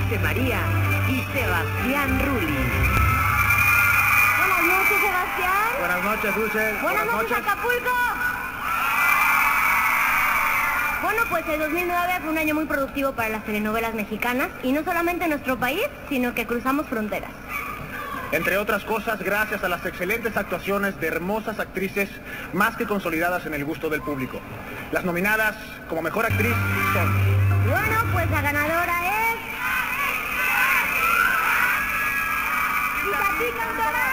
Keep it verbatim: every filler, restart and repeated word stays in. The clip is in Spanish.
Dulce María y Sebastián Rulli. Buenas noches, Sebastián. Buenas noches, Dulce. Buenas, Buenas noches, noches, Acapulco. Bueno, pues el dos mil nueve fue un año muy productivo para las telenovelas mexicanas, y no solamente en nuestro país, sino que cruzamos fronteras. Entre otras cosas, gracias a las excelentes actuaciones de hermosas actrices más que consolidadas en el gusto del público. Las nominadas como mejor actriz son... Bueno, pues la ganadora es... ¡Itatí Cantoral!